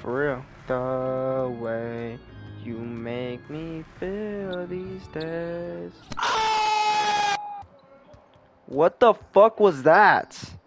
For real. The way you make me feel these days. What the fuck was that?